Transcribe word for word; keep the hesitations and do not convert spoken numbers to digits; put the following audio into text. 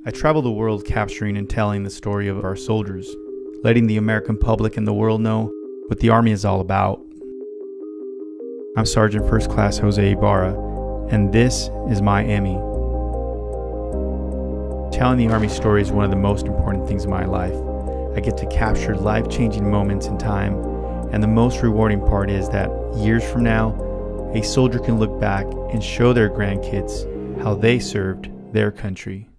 I travel the world capturing and telling the story of our soldiers, letting the American public and the world know what the Army is all about. I'm Sergeant First Class Jose Ibarra, and this is my Emmy. Telling the Army story is one of the most important things in my life. I get to capture life-changing moments in time, and the most rewarding part is that years from now, a soldier can look back and show their grandkids how they served their country.